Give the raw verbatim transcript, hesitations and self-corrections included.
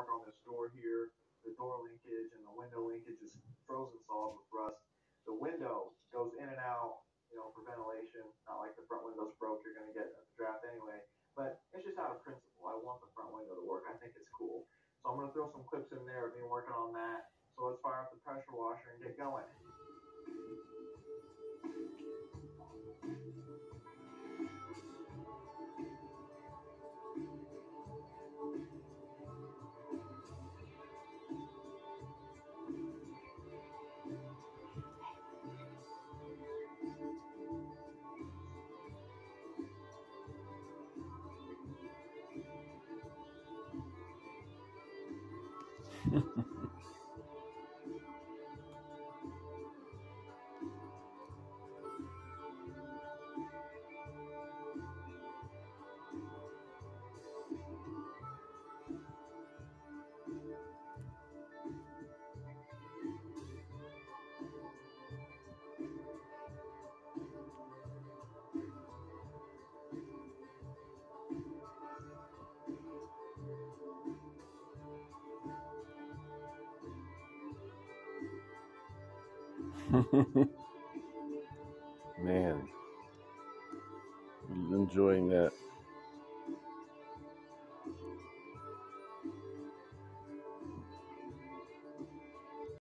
working on this door here. The door linkage and the window linkage is frozen solid with rust. The window goes in and out, you know, for ventilation. Not like the front window's broke, you're going to get a draft anyway. But it's just out of principle. I want the front window to work. I think it's cool. So I'm going to throw some clips in there of me working on that. So let's fire up the pressure washer and get going. Man, enjoying that.